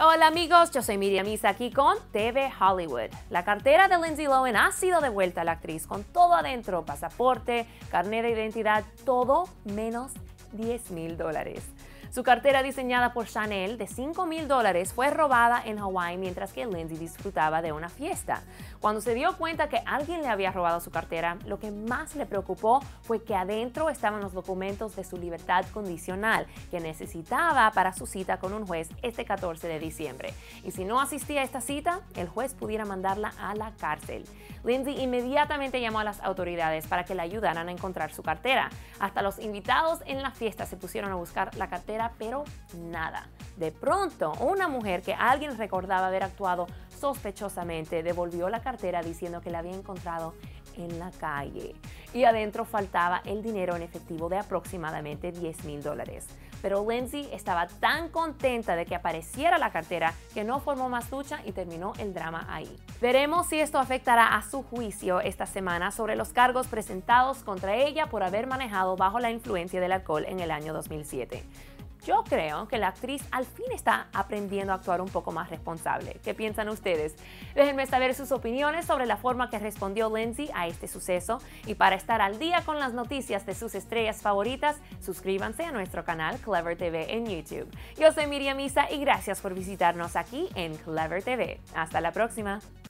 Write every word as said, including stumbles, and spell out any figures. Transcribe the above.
Hola amigos, yo soy Miriam Isa aquí con T V Hollywood. La cartera de Lindsay Lohan ha sido devuelta a la actriz con todo adentro, pasaporte, carnet de identidad, todo menos diez mil dólares. Su cartera diseñada por Chanel de cinco mil dólares fue robada en Hawái mientras que Lindsay disfrutaba de una fiesta. Cuando se dio cuenta que alguien le había robado su cartera, lo que más le preocupó fue que adentro estaban los documentos de su libertad condicional que necesitaba para su cita con un juez este catorce de diciembre. Y si no asistía a esta cita, el juez pudiera mandarla a la cárcel. Lindsay inmediatamente llamó a las autoridades para que le ayudaran a encontrar su cartera. Hasta los invitados en la fiesta se pusieron a buscar la cartera, pero nada. De pronto, una mujer que alguien recordaba haber actuado sospechosamente devolvió la cartera diciendo que la había encontrado en la calle y adentro faltaba el dinero en efectivo de aproximadamente diez mil dólares. Pero Lindsay estaba tan contenta de que apareciera la cartera que no formó más lucha y terminó el drama ahí. Veremos si esto afectará a su juicio esta semana sobre los cargos presentados contra ella por haber manejado bajo la influencia del alcohol en el año dos mil siete. Yo creo que la actriz al fin está aprendiendo a actuar un poco más responsable. ¿Qué piensan ustedes? Déjenme saber sus opiniones sobre la forma que respondió Lindsay a este suceso. Y para estar al día con las noticias de sus estrellas favoritas, suscríbanse a nuestro canal Clever T V en YouTube. Yo soy Miriam Isa y gracias por visitarnos aquí en Clever T V. Hasta la próxima.